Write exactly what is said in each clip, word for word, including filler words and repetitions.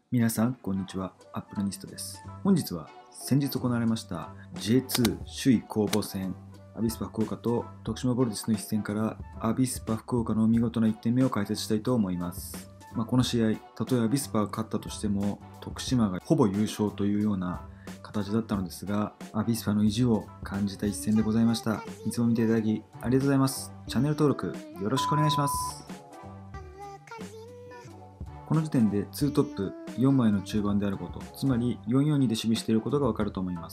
皆さん、こんにちは。アップルニストです。本日は先日行われました ジェイツー 首位攻防戦、アビスパ福岡と徳島ヴォルティスの一戦からアビスパ福岡の見事ないってんめを解説したいと思います。まあ、この試合、たとえアビスパが勝ったとしても、徳島がほぼ優勝というような形だったのですが、アビスパの意地を感じた一戦でございました。いつも見ていただきありがとうございます。チャンネル登録よろしくお願いします。この時点でツートップよんまいの中盤であること、つまりよんよんにで守備していることがわかると思います。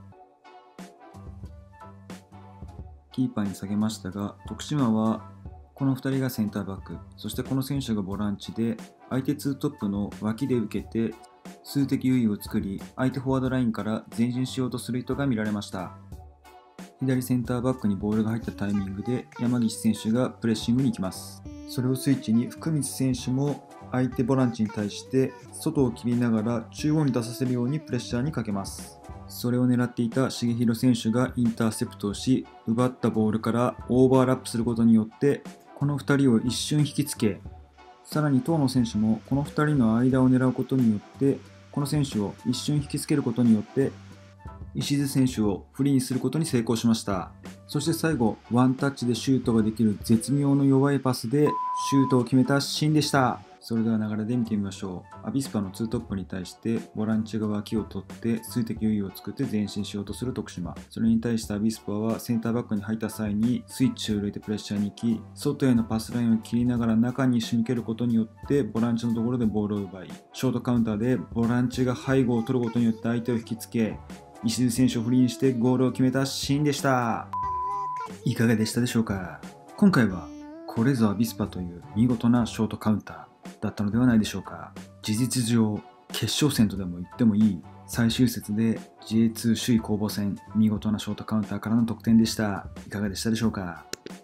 キーパーに下げましたが、徳島はこのふたりがセンターバック、そしてこの選手がボランチで、相手ツートップの脇で受けて数的優位を作り、相手フォワードラインから前進しようとする意図が見られました。左センターバックにボールが入ったタイミングで山岸選手がプレッシングに行きます。それをスイッチに福光選手も相手ボランチに対して外を切りながら中央に出させるようにプレッシャーにかけます。それを狙っていた重弘選手がインターセプトをし、奪ったボールからオーバーラップすることによってこのふたりを一瞬引きつけ、さらに遠野選手もこのふたりの間を狙うことによってこの選手を一瞬引きつけることによって石津選手をフリーにすることに成功しました。そして最後、ワンタッチでシュートができる絶妙の弱いパスでシュートを決めたシーンでした。それでは流れで見てみましょう。アビスパのツートップに対してボランチが脇を取って数的優位を作って前進しようとする徳島。それに対してアビスパはセンターバックに入った際にスイッチを入れてプレッシャーに行き、外へのパスラインを切りながら中に一瞬抜けることによってボランチのところでボールを奪い、ショートカウンターでボランチが背後を取ることによって相手を引きつけ、石津選手をフリーにしてゴールを決めたシーンでした。いかがでしたでしょうか。今回はこれぞアビスパという見事なショートカウンターだったのではないでしょうか。事実上決勝戦とでも言ってもいい最終節で ジェイツー 首位攻防戦、見事なショートカウンターからの得点でした。いかがでしたでしょうか。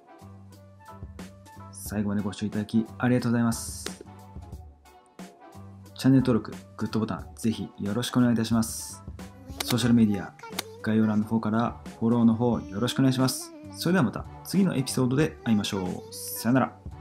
最後までご視聴いただきありがとうございます。チャンネル登録、グッドボタンぜひよろしくお願いいたします。ソーシャルメディア概要欄の方からフォローの方よろしくお願いします。それではまた次のエピソードで会いましょう。さよなら。